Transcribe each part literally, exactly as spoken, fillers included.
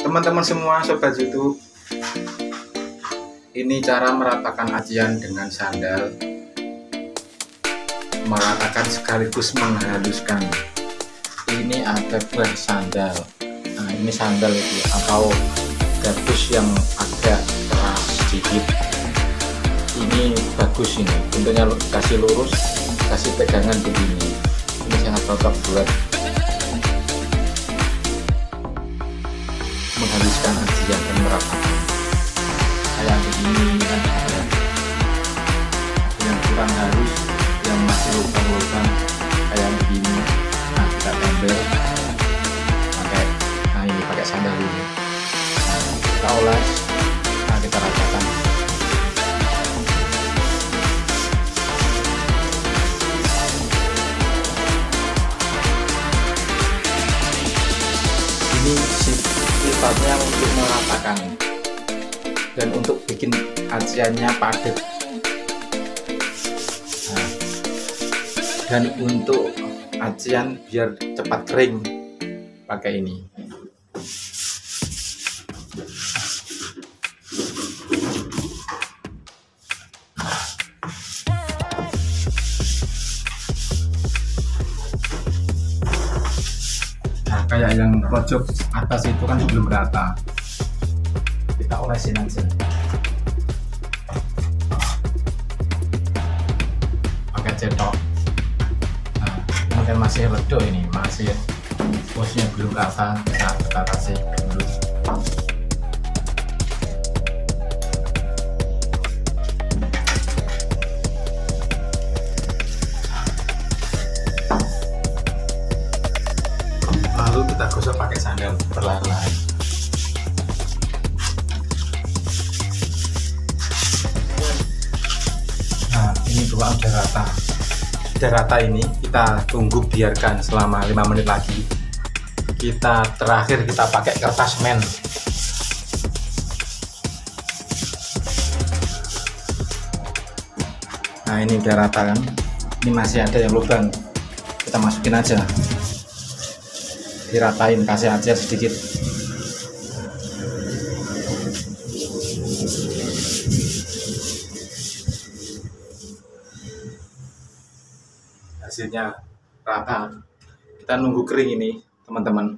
Teman-teman semua sobat YouTube, ini cara meratakan acian dengan sandal, meratakan sekaligus menghaluskan. Ini ada bahan sandal. Nah, ini sandal itu atau gabus yang agak keras sedikit. Ini bagus, ini bentuknya kasih lurus, kasih pegangan begini. Ini sangat cocok buat menghaluskan acian dan meratakan kayak begini kan. Ada yang kurang halus, yang masih lubang-lubang kayak begini. Nah, kita tempel pakai, nah ini pakai sandal ini. Nah, kita oles, nah kita ratakan. Ini sifatnya untuk meratakan dan untuk bikin aciannya padat, nah, dan untuk acian biar cepat kering pakai ini. Kayak yang pojok atas itu kan belum rata, kita olesin aja pakai cetok. Nah, mungkin masih redo, ini masih posnya belum rata, kita kita kasih dulu. Lalu kita gosok pakai sandal perlahan-lahan. Nah, ini dua udah rata. Sudah rata, ini kita tunggu, biarkan selama lima menit lagi. Kita terakhir kita pakai kertas men. Nah, ini udah rata kan. Ini masih ada yang lubang. Kita masukin aja. Diratain, kasih aja sedikit. Hasilnya rata. Kita nunggu kering ini teman-teman.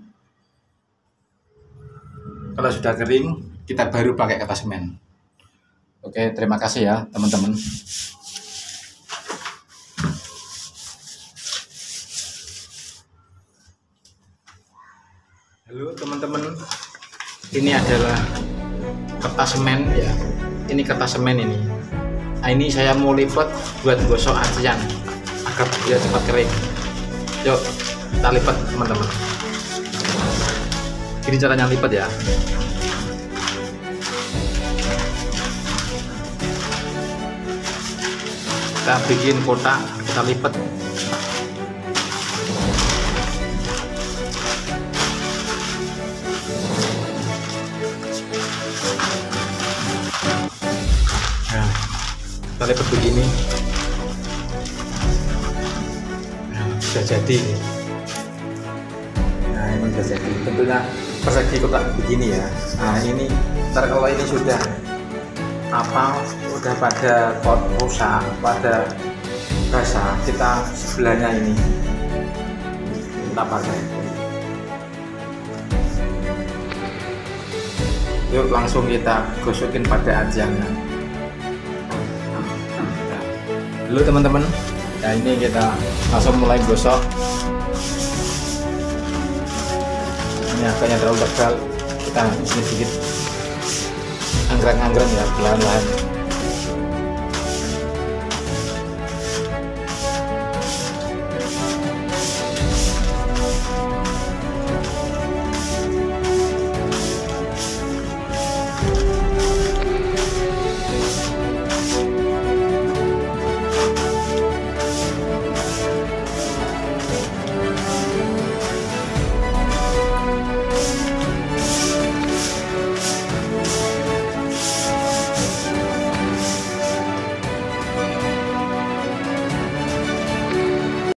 Kalau sudah kering, kita baru pakai kertas semen. Oke, terima kasih ya teman-teman. Halo teman-teman, ini adalah kertas semen ya. Ini kertas semen ini. Nah, ini saya mau lipat buat gosok acian agar dia cepat kering. Yuk kita lipat teman-teman. Ini caranya lipat ya. Kita bikin kotak, kita lipat. Nah, kita lipat begini. Nah, sudah jadi. Nah, ini sudah jadi. Tentunya persegi kotak begini ya. Nah, ini ntar kalau ini sudah apa, udah pada pot rusak, pada basah, kita sebelahnya ini kita pakai. Yuk langsung kita gosokin pada aciannya. Dulu teman-teman, nah ini kita langsung mulai gosok. Ini agaknya terlalu tebal, kita isi sedikit anggrek-anggrek ya, pelan-pelan.